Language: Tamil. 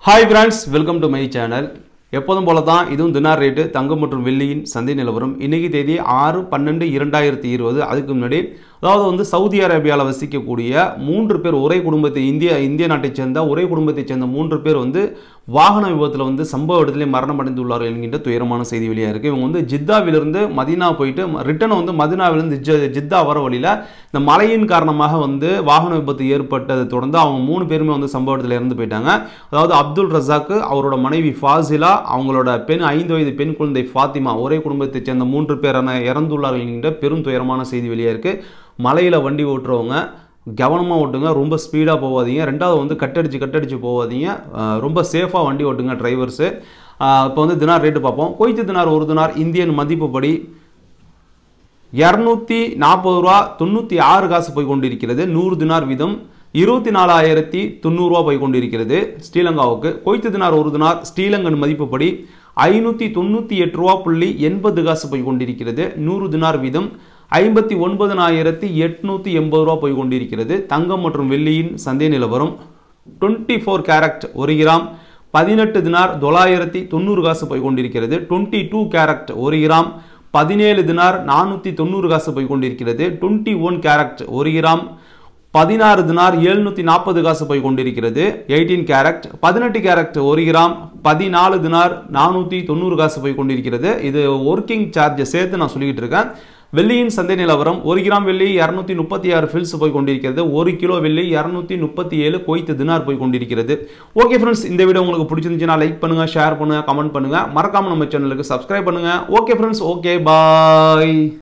Hi friends, welcome to my channel. எப்போதும் போல தான் இதுவும் தினார் ரேட் தங்கம் மற்றும் வெள்ளியின் சந்தை நிலவரம் இன்னைக்கு தேதி 6/12/2020 அதுக்கு முன்னாடி அதாவது வந்து சவுதி அரேபியால வசிக்கக்கூடிய 3 பேர் ஒரே குடும்பத்தை இந்திய நாட்டைச் சேர்ந்த ஒரே குடும்பத்தைச் சேர்ந்த 3 பேர் வந்து வாகன விபத்துல வந்து சம்பவ இடத்திலே மரணம் அடைந்துள்ளார்கள் என்கின்ற துயரமான செய்தி வெளியா இருக்கு. இவங்க வந்து ஜித்தாவிலிருந்து மதீனா போயிட்டு ரிட்டர்ன் வந்து மதீனாவிலிருந்து ஜித்தா வர வழியில இந்த மழையின் காரணமாக வந்து வாகன விபத்து ஏற்பட்டதை தொடர்ந்து அவங்க 3 பேருமே வந்து சம்பவ இடத்துல இறந்து போயிட்டாங்க. அதாவது அப்துல் ரஸாக் அவரோட மனைவி ஃபாசிலா அவங்களோட பெண் 5 வயது பெண் குழந்தை ஃபாத்திமா ஒரே குடும்பத்தைச் சேர்ந்த 3 பேர் இறந்துள்ளார்கள் என்கின்ற பெரும் துயரமான செய்தி வெளியா இருக்கு. மலையில வண்டி ஓட்டுறவங்க கவனமா ஓட்டுங்க, ரொம்ப ஸ்பீடா போகாதீங்க. ரெண்டாவது வந்து கட்டடிச்சு போகாதீங்க, ரொம்ப சேஃபா வண்டி ஓட்டுங்க டிரைவர்ஸ். இப்போ வந்து தினார் ரேட் பார்ப்போம். குவைத் தினார் ஒரு தினார் இந்தியன் மதிப்புப்படி 240 ரூபா 96 காசு போய் கொண்டிருக்கிறது. 100 தினார் வீதம் 24,090 ரூபா போய் கொண்டிருக்கிறது ஸ்ரீலங்காவுக்கு. குவைத் தினார் ஒரு தினார் ஸ்ரீலங்கன் மதிப்புப்படி 598 ரூபா 80 காசு போய் கொண்டிருக்கிறது. 100 தினார் வீதம் 59,880 ரூபா போய் கொண்டிருக்கிறது. தங்கம் மற்றும் வெள்ளியின் சந்தை நிலவரம் 24 கேரட் 1 கிராம் 18 தினார் 990 காசு போய் கொண்டிருக்கிறது. 22 கேரட் 1 கிராம் 17 தினார் 490 காசு போய் கொண்டிருக்கிறது. 21 கேரட் 1 கிராம் 16 தினார் 740 காசு போய் கொண்டிருக்கிறது. 18 கேரட் 18 கேரட் 1 கிராம் 14 தினார் 490 காசு போய் கொண்டிருக்கிறது. இது ஒர்க்கிங் சார்ஜ் சேர்த்து நான் சொல்லிக்கிட்டு இருக்கேன். வெள்ளியின் சந்தை நிலவரம் 1 கிராம் வெள்ளி 236 ஃபில்ஸ் போய் கொண்டிருக்கிறது. 1 கிலோ வெள்ளி 237 குவைத் தினார் போய் கொண்டிருக்கிறது. ஓகே ஃப்ரெண்ட்ஸ், இந்த வீடியோ உங்களுக்கு பிடிச்சிருந்துச்சுன்னா லைக் பண்ணுங்க, ஷேர் பண்ணுங்க, கமெண்ட் பண்ணுங்க, மறக்காம நம்ம சேனலுக்கு சப்ஸ்கிரைப் பண்ணுங்க. ஓகே ஃப்ரெண்ட்ஸ், ஓகே பாய்.